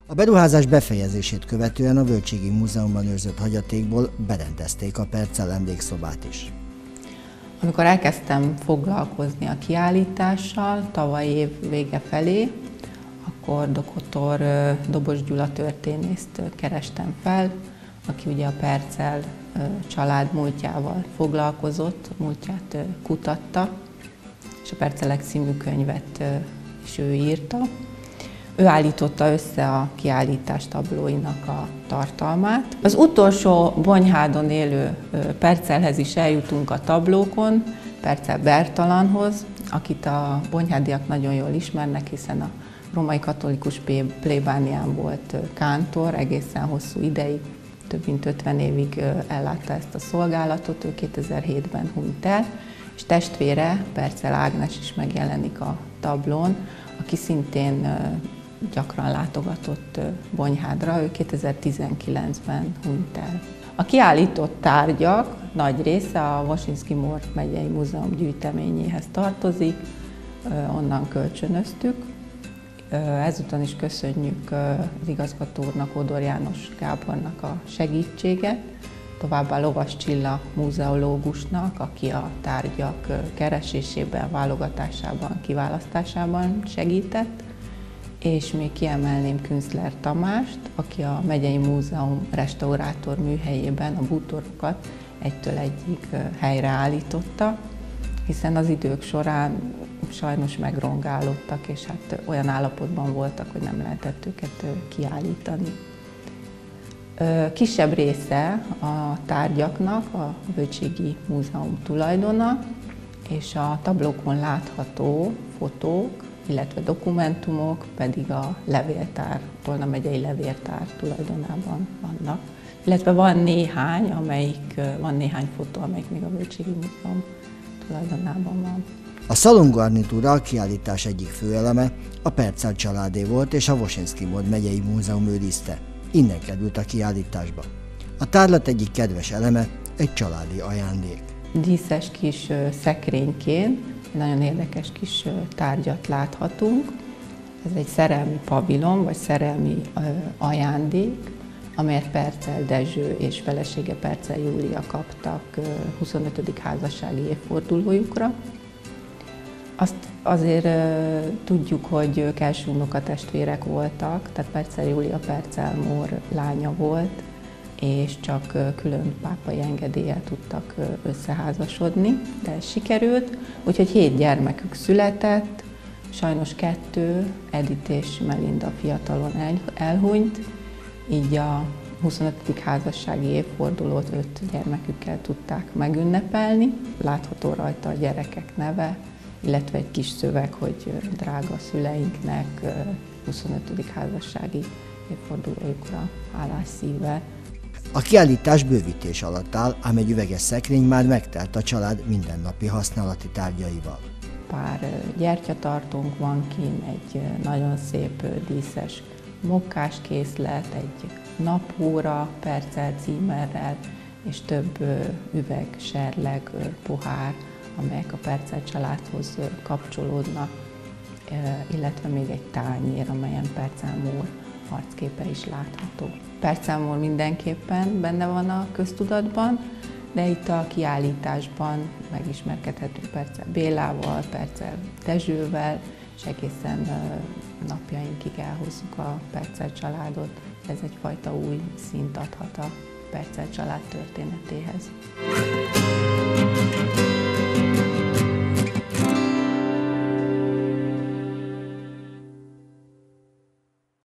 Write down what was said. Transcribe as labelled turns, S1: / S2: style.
S1: A beruházás befejezését követően a Völgységi Múzeumban őrzött hagyatékból berendezték a Percel emlékszobát is.
S2: Amikor elkezdtem foglalkozni a kiállítással, tavaly év vége felé, akkor dr. Dobos Gyula történészt kerestem fel, aki ugye a Percel család múltjával foglalkozott, múltját kutatta, és a Percelek című könyvet is ő írta. Ő állította össze a kiállítás tablóinak a tartalmát. Az utolsó Bonyhádon élő Percelhez is eljutunk a tablókon, Percel Bertalanhoz, akit a bonyhádiak nagyon jól ismernek, hiszen a római katolikus plébánián volt kántor, egészen hosszú ideig, több mint 50 évig ellátta ezt a szolgálatot, ő 2007-ben hunyt el, és testvére, Percel Ágnes is megjelenik a tablón, aki szintén gyakran látogatott Bonyhádra, ő 2019-ben hunyt el. A kiállított tárgyak nagy része a Wosinski-Mor megyei múzeum gyűjteményéhez tartozik, onnan kölcsönöztük. Ezúton is köszönjük az igazgató úrnak, Ódor János Gábornak a segítséget, továbbá Lovas Csilla múzeológusnak, aki a tárgyak keresésében, válogatásában, kiválasztásában segített, és még kiemelném Künzler Tamást, aki a megyei múzeum restaurátor műhelyében a bútorokat egytől egyig helyreállította, hiszen az idők során sajnos megrongálódtak, és hát olyan állapotban voltak, hogy nem lehetett őket kiállítani. Kisebb része a tárgyaknak a Völgységi Múzeum tulajdona, és a tablókon látható fotók, illetve dokumentumok pedig a levéltár, Tolna megyei levéltár tulajdonában vannak. Illetve van néhány fotó, amelyik még a Völgységi Múzeum tulajdonában van.
S1: A szalongarnitúra a kiállítás egyik főeleme a Percel családé volt, és a Wosinski-Mor megyei múzeum őrizte. Innen került a kiállításba. A tárlat egyik kedves eleme egy családi ajándék.
S2: Díszes kis szekrényként nagyon érdekes kis tárgyat láthatunk. Ez egy szerelmi pavilon, vagy szerelmi ajándék, amelyet Percel Dezső és felesége Percel Júlia kaptak 25. házassági évfordulójukra. Azt azért tudjuk, hogy ők első unokatestvérek voltak, tehát Percel Júlia Percel Mór lánya volt, és csak külön pápai engedéllyel tudtak összeházasodni, de ez sikerült, úgyhogy 7 gyermekük született, sajnos 2, Edith és Melinda fiatalon elhunyt, így a 25. házassági évfordulót 5 gyermekükkel tudták megünnepelni. Látható rajta a gyerekek neve, illetve egy kis szöveg, hogy drága szüleinknek 25. házassági évfordulójukra hálás szívvel.
S1: A kiállítás bővítés alatt áll, ám egy üveges szekrény már megtelt a család mindennapi használati tárgyaival.
S2: Pár gyertyatartónk van kín, egy nagyon szép díszes mokkáskészlet, egy napóra Percel címerrel, és több üveg, serleg, pohár, amelyek a Percel családhoz kapcsolódnak, illetve még egy tányér, amelyen Percel Mór arcképe is látható. Percel Mór mindenképpen benne van a köztudatban, de itt a kiállításban megismerkedhetünk Percel Bélával, Percel Dezsővel, és egészen napjainkig elhozzuk a Percel családot. Ez egyfajta új színt adhat a Percel család történetéhez.